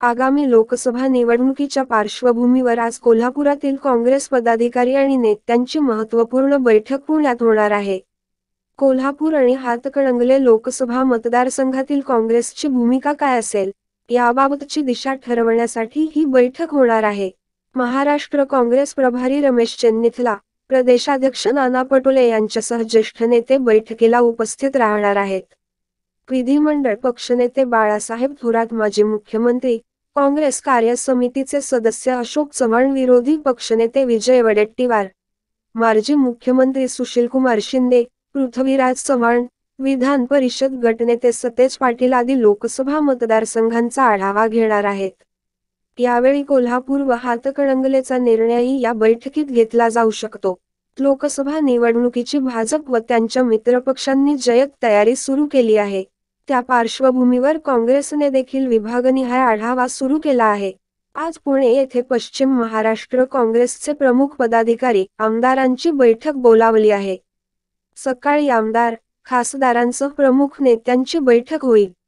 आगामी लोकसभा निवडणुकीच्या पार्श्वभूमीवर आज कोल्हापुरातील काँग्रेस पदाधिकारी आणि नेत्यांची महत्त्वपूर्ण बैठक पुण्यात होणार आहे. कोल्हापूर आणि हातकणंगले लोकसभा मतदारसंघातील काँग्रेसची भूमिका काय असेल, याबाबतची दिशा ठरवण्यासाठी ही बैठक होणार आहे. महाराष्ट्र काँग्रेस प्रभारी रमेश चेन्निथला, प्रदेशाध्यक्ष नाना पटोले यांच्यासह ज्येष्ठ नेते बैठकीला उपस्थित राहणार आहेत. विधिमंडळ पक्षनेते बाळासाहेब थोरात, माजी मुख्यमंत्री, काँग्रेस कार्य समितीचे सदस्य अशोक चव्हाण, विरोधी पक्षनेते विजय वडेट्टीवार, माजी मुख्यमंत्री सुशीलकुमार शिंदे, पृथ्वीराज चव्हाण, विधान परिषद गटनेते सतेज पाटील आदी लोकसभा मतदारसंघांचा आढावा घेणार आहेत. यावेळी कोल्हापूर व हातकणंगलेचा निर्णयही या बैठकीत घेतला जाऊ शकतो. लोकसभा निवडणुकीची भाजप व त्यांच्या मित्रपक्षांनी जय्यत तयारी सुरू केली आहे. त्या पार्श्वभूमीवर काँग्रेसने देखील विभागनिहाय आढावा सुरू केला आहे. आज पुणे येथे पश्चिम महाराष्ट्र काँग्रेसचे प्रमुख पदाधिकारी, आमदारांची बैठक बोलावली आहे. सकाळी आमदार, खासदारांसह प्रमुख नेत्यांची बैठक होईल.